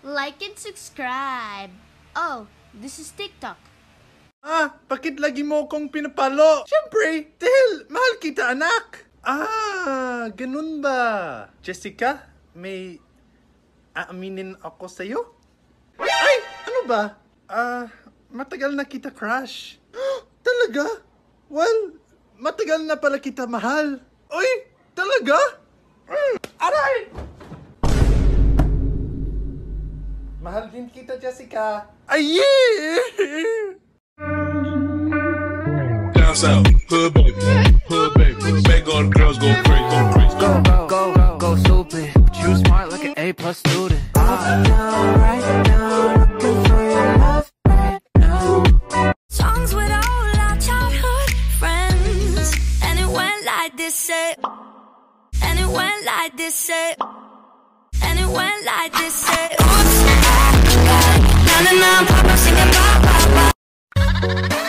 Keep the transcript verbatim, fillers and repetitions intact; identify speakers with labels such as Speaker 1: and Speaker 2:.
Speaker 1: like and subscribe. Oh, this is TikTok.
Speaker 2: Ah, bakit lagi mo akong pinapalo? Siyempre, dahil mahal kita, anak. Ah, ganun ba? Jessica, may aaminin ako sa'yo? Ay, ano ba? Ah, matagal na kita crush. Talaga? Well, matagal na pala kita mahal. Uy, talaga? Mm, aray! Mahal din kita, Jessica. Ay, yeah!
Speaker 3: Down south, hood baby, hood baby. Make all the girls go crazy, go crazy.
Speaker 4: Go, go, go, go, go stupid. But you smart like an A plus student. Right now, right now, looking for your love right now.
Speaker 5: Songs with all our childhood friends, and it went like this, say. And it went like this, say. And it went like this, say. Oops, na na na, papa singing ba ba ba.